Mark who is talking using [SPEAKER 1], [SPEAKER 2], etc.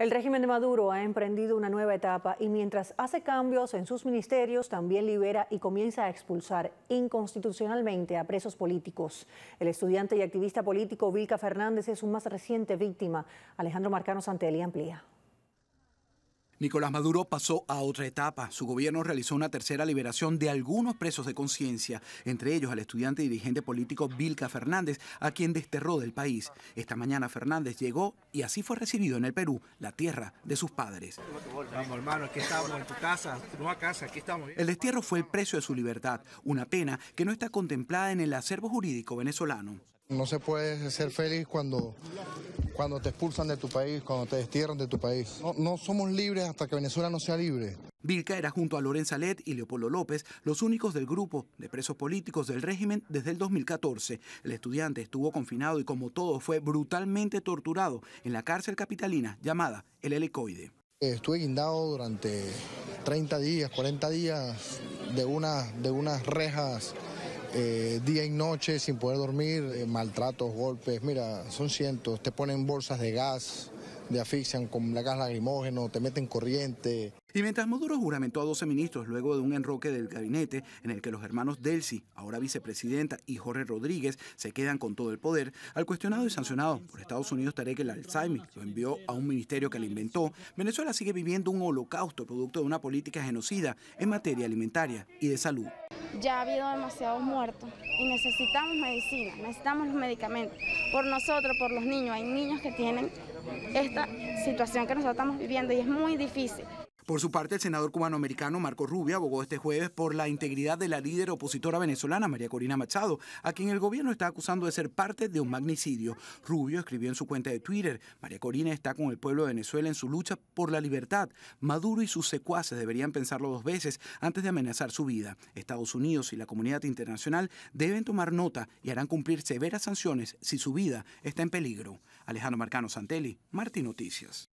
[SPEAKER 1] El régimen de Maduro ha emprendido una nueva etapa y mientras hace cambios en sus ministerios, también libera y comienza a expulsar inconstitucionalmente a presos políticos. El estudiante y activista político Vilca Fernández es su más reciente víctima. Alejandro Marcano Santelli amplía.
[SPEAKER 2] Nicolás Maduro pasó a otra etapa. Su gobierno realizó una tercera liberación de algunos presos de conciencia, entre ellos al estudiante y dirigente político Vilca Fernández, a quien desterró del país. Esta mañana Fernández llegó y así fue recibido en el Perú, la tierra de sus padres.
[SPEAKER 3] Vamos, hermano, aquí estamos en tu casa, tu nueva casa, aquí estamos.
[SPEAKER 2] El destierro fue el precio de su libertad, una pena que no está contemplada en el acervo jurídico venezolano.
[SPEAKER 4] No se puede ser feliz cuando te expulsan de tu país, cuando te destierran de tu país. No somos libres hasta que Venezuela no sea libre.
[SPEAKER 2] Vilca era junto a Loren Salet y Leopoldo López los únicos del grupo de presos políticos del régimen desde el 2014. El estudiante estuvo confinado y como todo fue brutalmente torturado en la cárcel capitalina llamada El Helicoide.
[SPEAKER 4] Estuve guindado durante 30 días, 40 días de unas rejas día y noche sin poder dormir, maltratos, golpes, mira, son cientos, te ponen bolsas de gas, te asfixian con gas lacrimógeno, te meten corriente.
[SPEAKER 2] Y mientras Maduro juramentó a 12 ministros luego de un enroque del gabinete en el que los hermanos Delcy, ahora vicepresidenta, y Jorge Rodríguez se quedan con todo el poder, al cuestionado y sancionado por Estados Unidos Tarek El Al-Saimi lo envió a un ministerio que le inventó, Venezuela sigue viviendo un holocausto producto de una política genocida en materia alimentaria y de salud.
[SPEAKER 5] Ya ha habido demasiados muertos y necesitamos medicina, necesitamos los medicamentos. Por nosotros, por los niños, hay niños que tienen esta situación que nosotros estamos viviendo y es muy difícil.
[SPEAKER 2] Por su parte, el senador cubanoamericano Marco Rubio abogó este jueves por la integridad de la líder opositora venezolana María Corina Machado, a quien el gobierno está acusando de ser parte de un magnicidio. Rubio escribió en su cuenta de Twitter: María Corina está con el pueblo de Venezuela en su lucha por la libertad. Maduro y sus secuaces deberían pensarlo dos veces antes de amenazar su vida. Estados Unidos y la comunidad internacional deben tomar nota y harán cumplir severas sanciones si su vida está en peligro. Alejandro Marcano Santelli, Martí Noticias.